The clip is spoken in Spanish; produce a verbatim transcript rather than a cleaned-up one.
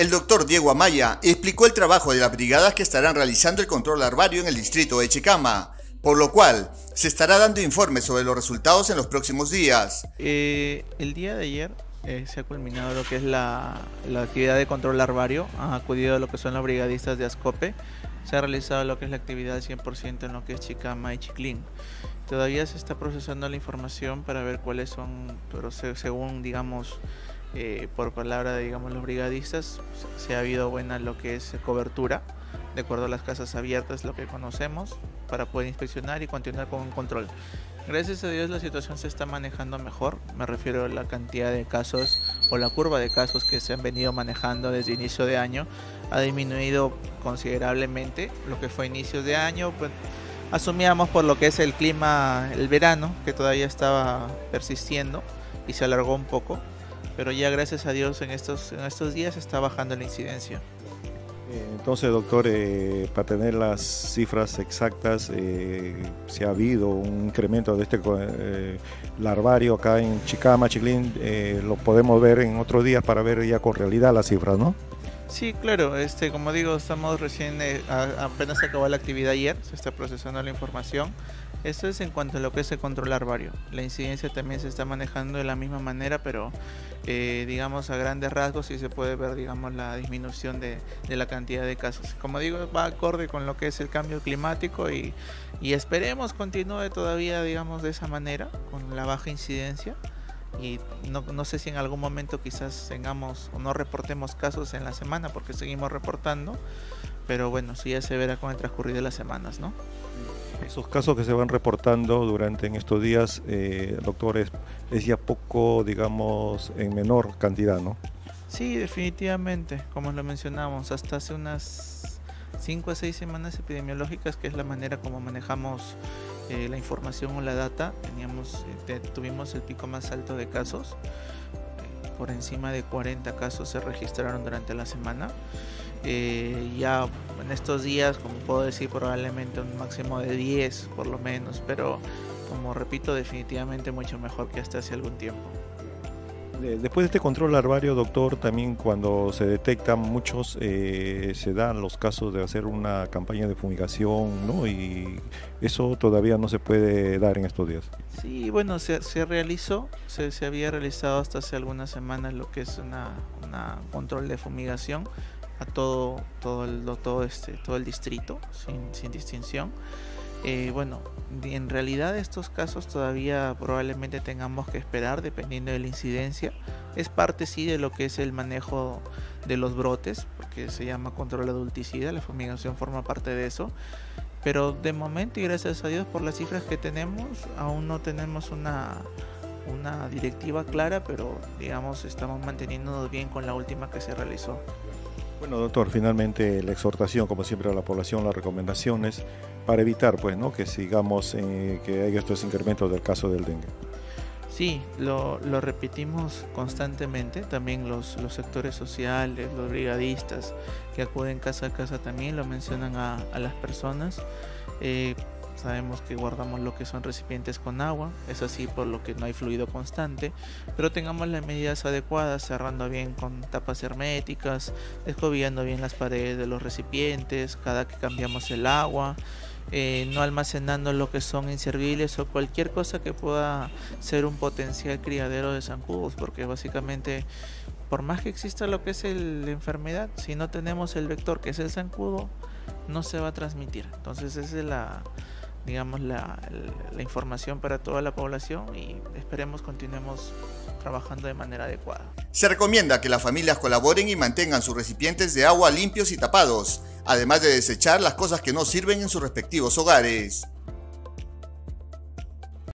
El doctor Diego Amaya explicó el trabajo de las brigadas que estarán realizando el control larvario en el distrito de Chicama, por lo cual se estará dando informes sobre los resultados en los próximos días. Eh, el día de ayer eh, se ha culminado lo que es la, la actividad de control larvario, ha acudido a lo que son los brigadistas de ASCOPE, se ha realizado lo que es la actividad al cien por ciento en lo que es Chicama y Chiclín. Todavía se está procesando la información para ver cuáles son, pero se, según digamos, eh, por palabra de digamos, los brigadistas, se ha habido buena lo que es cobertura, de acuerdo a las casas abiertas, lo que conocemos, para poder inspeccionar y continuar con un control. Gracias a Dios la situación se está manejando mejor, me refiero a la cantidad de casos o la curva de casos que se han venido manejando desde inicio de año, ha disminuido considerablemente lo que fue inicios de año, pues, asumíamos por lo que es el clima, el verano, que todavía estaba persistiendo y se alargó un poco, pero ya gracias a Dios en estos, en estos días está bajando la incidencia. Entonces, doctor, eh, para tener las cifras exactas, eh, si ha habido un incremento de este eh, larvario acá en Chicama, Chiclín, eh, lo podemos ver en otros días para ver ya con realidad las cifras, ¿no? Sí, claro, este, como digo, estamos recién, eh, a, apenas se acabó la actividad ayer, se está procesando la información. Esto es en cuanto a lo que es el control larvario. La incidencia también se está manejando de la misma manera, pero eh, digamos a grandes rasgos sí se puede ver digamos la disminución de, de la cantidad de casos. Como digo, va acorde con lo que es el cambio climático y, y esperemos continúe todavía digamos de esa manera, con la baja incidencia. Y no, no sé si en algún momento quizás tengamos o no reportemos casos en la semana porque seguimos reportando, pero bueno, sí ya se verá con el transcurrir de las semanas, ¿no? Esos casos que se van reportando durante en estos días, eh, doctor, es, es ya poco, digamos, en menor cantidad, ¿no? Sí, definitivamente, como lo mencionamos, hasta hace unas cinco a seis semanas epidemiológicas, que es la manera como manejamos eh, la información o la data, teníamos, eh, tuvimos el pico más alto de casos, eh, por encima de cuarenta casos se registraron durante la semana. Eh, ya en estos días, como puedo decir, probablemente un máximo de diez por lo menos, pero como repito, definitivamente mucho mejor que hasta hace algún tiempo. Después de este control larvario, doctor, también cuando se detectan muchos, eh, se dan los casos de hacer una campaña de fumigación, ¿no? Y eso todavía no se puede dar en estos días. Sí, bueno, se, se realizó, se, se había realizado hasta hace algunas semanas lo que es una, una control de fumigación a todo, todo, el, todo, este, todo el distrito, sin, sin distinción. Eh, bueno, en realidad estos casos todavía probablemente tengamos que esperar dependiendo de la incidencia. Es parte sí de lo que es el manejo de los brotes, porque se llama control adulticida, la fumigación forma parte de eso. Pero de momento y gracias a Dios por las cifras que tenemos, aún no tenemos una, una directiva clara, pero digamos estamos manteniéndonos bien con la última que se realizó. Bueno, doctor, finalmente la exhortación, como siempre, a la población, las recomendaciones para evitar, pues, ¿no?, que sigamos, eh, que haya estos incrementos del caso del dengue. Sí, lo, lo repetimos constantemente, también los, los sectores sociales, los brigadistas que acuden casa a casa también lo mencionan a, a las personas. Eh, Sabemos que guardamos lo que son recipientes con agua, es así por lo que no hay fluido constante, pero tengamos las medidas adecuadas, cerrando bien con tapas herméticas, escobillando bien las paredes de los recipientes cada que cambiamos el agua, eh, no almacenando lo que son inservibles o cualquier cosa que pueda ser un potencial criadero de zancudos, porque básicamente por más que exista lo que es el, la enfermedad, si no tenemos el vector que es el zancudo, no se va a transmitir. Entonces esa es la... digamos la, la información para toda la población y esperemos continuemos trabajando de manera adecuada. Se recomienda que las familias colaboren y mantengan sus recipientes de agua limpios y tapados, además de desechar las cosas que no sirven en sus respectivos hogares.